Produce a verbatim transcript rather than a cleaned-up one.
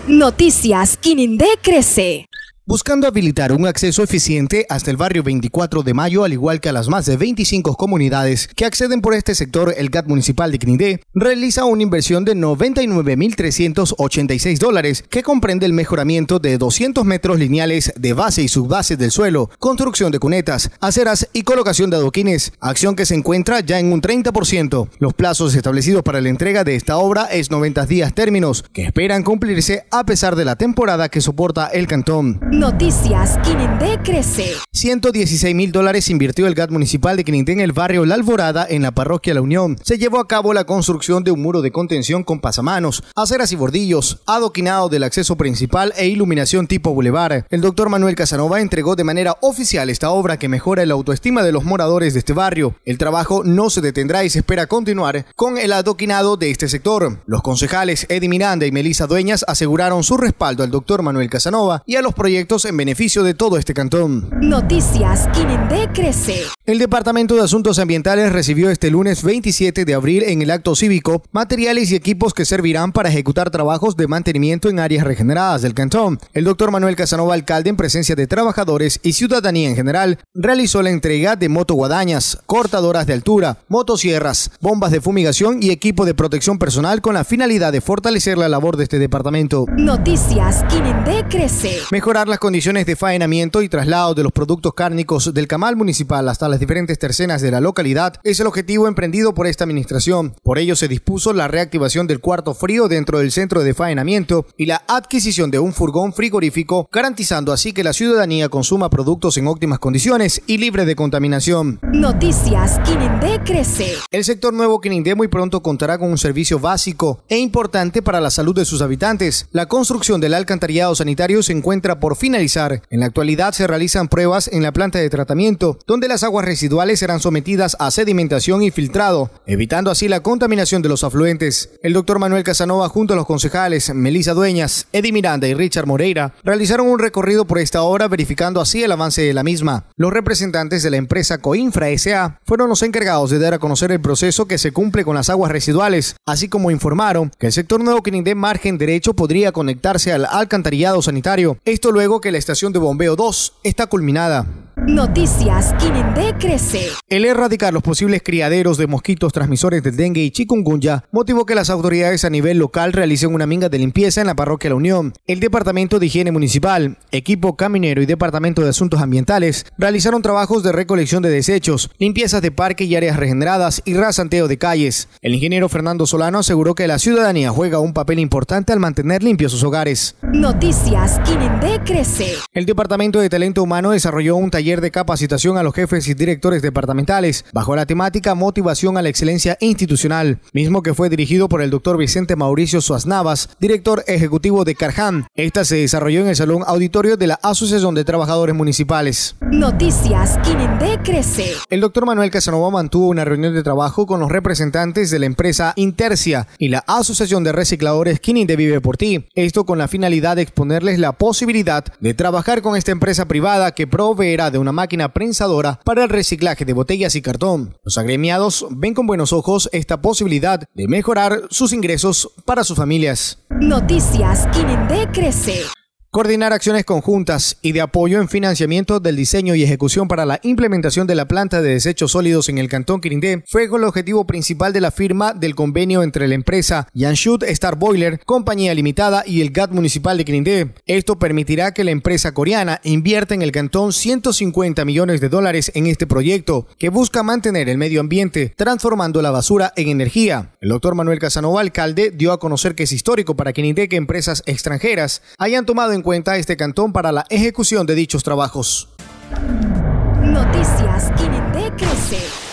Noticias Quinindé crece. Buscando habilitar un acceso eficiente hasta el barrio veinticuatro de mayo, al igual que a las más de veinticinco comunidades que acceden por este sector, el G A T municipal de Quinindé realiza una inversión de noventa y nueve mil trescientos ochenta y seis dólares, que comprende el mejoramiento de doscientos metros lineales de base y subbase del suelo, construcción de cunetas, aceras y colocación de adoquines, acción que se encuentra ya en un treinta por ciento. Los plazos establecidos para la entrega de esta obra es noventa días términos, que esperan cumplirse a pesar de la temporada que soporta el cantón. Noticias Quinindé crece. ciento dieciséis mil dólares invirtió el G A T municipal de Quinindé en el barrio La Alvorada, en la parroquia La Unión. Se llevó a cabo la construcción de un muro de contención con pasamanos, aceras y bordillos, adoquinado del acceso principal e iluminación tipo bulevar. El doctor Manuel Casanova entregó de manera oficial esta obra que mejora la autoestima de los moradores de este barrio. El trabajo no se detendrá y se espera continuar con el adoquinado de este sector. Los concejales Eddie Miranda y Melissa Dueñas aseguraron su respaldo al doctor Manuel Casanova y a los proyectos en beneficio de todo este cantón. Noticias Quinindé crece. El Departamento de Asuntos Ambientales recibió este lunes veintisiete de abril en el acto cívico materiales y equipos que servirán para ejecutar trabajos de mantenimiento en áreas regeneradas del cantón. El doctor Manuel Casanova, alcalde, en presencia de trabajadores y ciudadanía en general, realizó la entrega de motoguadañas, cortadoras de altura, motosierras, bombas de fumigación y equipo de protección personal con la finalidad de fortalecer la labor de este departamento. Noticias Quinindé crece. Mejorar las condiciones de faenamiento y traslado de los productos cárnicos del camal municipal hasta las diferentes tercenas de la localidad es el objetivo emprendido por esta administración. Por ello se dispuso la reactivación del cuarto frío dentro del centro de faenamiento y la adquisición de un furgón frigorífico, garantizando así que la ciudadanía consuma productos en óptimas condiciones y libre de contaminación. Noticias Quinindé crece. El sector Nuevo Quinindé muy pronto contará con un servicio básico e importante para la salud de sus habitantes. La construcción del alcantarillado sanitario se encuentra por finalizar. En la actualidad se realizan pruebas en la planta de tratamiento, donde las aguas residuales serán sometidas a sedimentación y filtrado, evitando así la contaminación de los afluentes. El doctor Manuel Casanova, junto a los concejales Melissa Dueñas, Eddie Miranda y Richard Moreira, realizaron un recorrido por esta obra, verificando así el avance de la misma. Los representantes de la empresa Coinfra S A fueron los encargados de dar a conocer el proceso que se cumple con las aguas residuales, así como informaron que el sector Nuevo Quinindé margen derecho podría conectarse al alcantarillado sanitario. Esto luego que la estación de bombeo dos está culminada. Noticias Quinindé crece. El erradicar los posibles criaderos de mosquitos transmisores del dengue y chikungunya motivó que las autoridades a nivel local realicen una minga de limpieza en la parroquia La Unión. El Departamento de Higiene Municipal, equipo caminero y Departamento de Asuntos Ambientales realizaron trabajos de recolección de desechos, limpiezas de parque y áreas regeneradas y rasanteo de calles. El ingeniero Fernando Solano aseguró que la ciudadanía juega un papel importante al mantener limpios sus hogares. Noticias Quinindé crece. El Departamento de Talento Humano desarrolló un taller de capacitación a los jefes y directores departamentales bajo la temática Motivación a la Excelencia Institucional, mismo que fue dirigido por el doctor Vicente Mauricio Suaz Navas, director ejecutivo de Carján. Esta se desarrolló en el Salón Auditorio de la Asociación de Trabajadores Municipales. Noticias Quinindé crece. El doctor Manuel Casanova mantuvo una reunión de trabajo con los representantes de la empresa Intercia y la Asociación de Recicladores Quinindé Vive por Ti. Esto con la finalidad de exponerles la posibilidad de trabajar con esta empresa privada que proveerá de una máquina prensadora para el reciclaje de botellas y cartón. Los agremiados ven con buenos ojos esta posibilidad de mejorar sus ingresos para sus familias. Noticias Quinindé crece. Coordinar acciones conjuntas y de apoyo en financiamiento del diseño y ejecución para la implementación de la planta de desechos sólidos en el Cantón Quinindé fue con el objetivo principal de la firma del convenio entre la empresa Yanshut Star Boiler, Compañía Limitada y el G A T Municipal de Quinindé. Esto permitirá que la empresa coreana invierta en el cantón ciento cincuenta millones de dólares en este proyecto, que busca mantener el medio ambiente, transformando la basura en energía. El doctor Manuel Casanova, alcalde, dio a conocer que es histórico para Quinindé que empresas extranjeras hayan tomado en cuenta este cantón para la ejecución de dichos trabajos. Noticias Quinindé crece.